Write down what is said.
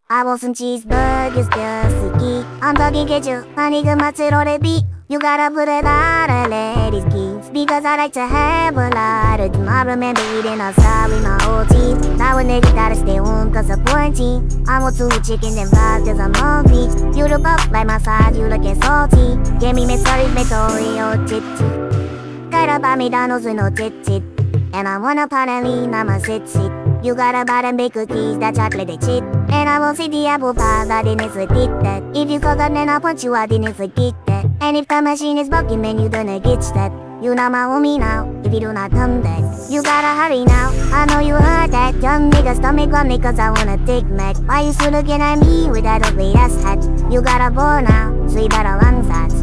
I want some cheeseburgers, girl, I'm talking get you, honey, come out to the beat. You gotta put a lot of ladies keys, because I like to have a lot of them. I remember eating outside with my old teeth. Now a nigga gotta stay home cause of quarantine. I want 2 chicken and fries cause I'm hungry. You the buff like my side, you looking salty. Give me McFlurry, Oreo, tit. Gotta buy McDonald's with no tit. And I want a pound of lean, I'ma sit. You gotta buy them big cookies, that chocolate they chip. And I won't see the apple pies, I didn't forget that. If you call up then I'll punch you, I didn't forget that. And if the machine is broken, then you gonna get that. You not my homie now, if you do not come back. You gotta hurry now, I know you heard that. Young nigga stomach grumbly cause I want a Big Mac. Why you still looking at me with that ugly ass hat? You got a ball now, so you better run fast.